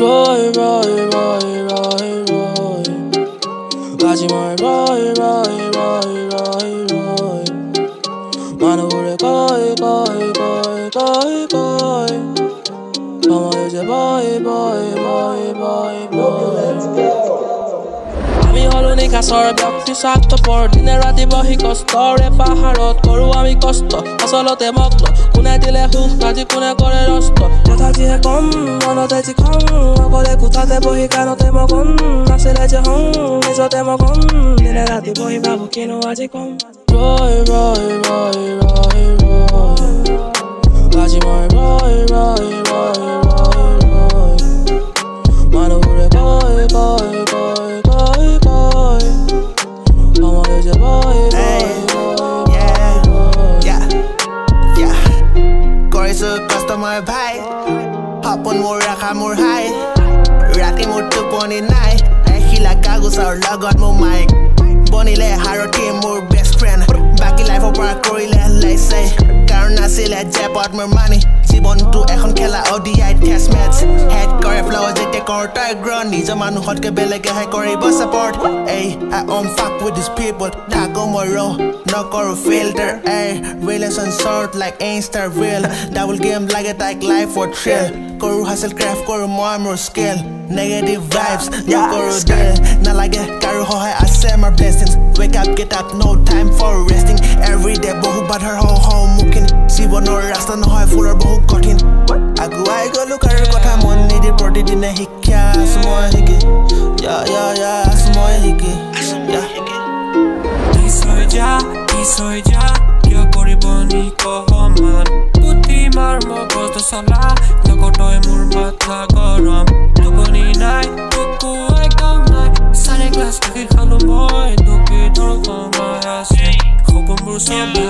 Roy, Roy, Roy, Roy, Roy. Gajimar, Roy, Roy, Roy, Roy, Roy. Manure, Koi, Koi, Koi, Koi, Koi. Mama is a boy, boy, boy, boy, boy. Let's go. আমি হলো নিকাছৰ ব্যক্তি স্বাৰ্থপৰ দিনে ৰাতি বহি কষ্টৰে পাহাৰত কৰো আমি কষ্ট আচলতে মগ্ন কোনে দিলে সুখ আজি কোনে কৰে ৰষ্ট কথা যিহে কম মনতে যি খং অকলে কোঠাতে বহি কাণতে মগন নাছিলে যে হং নিজতে মগন দিনে ৰাতি বহি ভাবো কিনো আজি কম ৰয় ৰয় ৰয় ৰয় ৰয় আজি মই ৰয় ৰয় ৰয় ৰয় ৰয় মানুহবোৰে কয় কয় কয় কয় কয় Mama is a boy, boy, boy, yeah. কৰিছো কষ্ট মই ভাই সপোন মোৰ ৰাখা মোৰ হাই ৰাতি মোৰ টোপনি নাই এখিলা কাগজৰ লগত মোৰ মাইক বনিলে হাৰতি মোৰ বেষ্ট ফ্ৰেণ্ড বাকী লাইফৰ পৰা কৰিলে লাইছে কাৰণ নাছিলে জেপত মোৰ মানি জীৱনটো এখন খেলা ODI টেষ্ট মেটচ হেড কৰে ফ্ল' যেতিয়া কৰোঁতাই গ্ৰ নিজৰ মানুহতকৈ বেলেগেহে কৰিব ছাপৰ্ট এই I don't fuck with these people থাকো মই ৰ নকৰো ফিল্টাৰ এই relation short like insta reel double game লাগে তাইক লাইফ ফৰ থ্ৰিল কৰো হাসেল ক্ৰাফ্ট কৰো মই মোৰ স্কিল নেগেটিভ ভাইবছ নকৰো ডিল নালাগে কাৰো সহায় আছে আমাৰ blessings wake up get up no time for resting every day বহু বাধাৰ সন্মুখীন জীৱনৰ ৰাস্তা নহয় ফুলৰ বহু কঠিন আগুৱাই গলো কাৰো কথা মন নিদি প্ৰতিদিনে শিক্ষা মই শিকি মই শিকি Kisoi ja, kyo koriboni kohoman Puti mar mogoto sala, lokotoi mur matha gorom Tuponi nai, tuku ai kam nai Sare glass kaki khalo moi, duki dor komai ase Khopon bur sob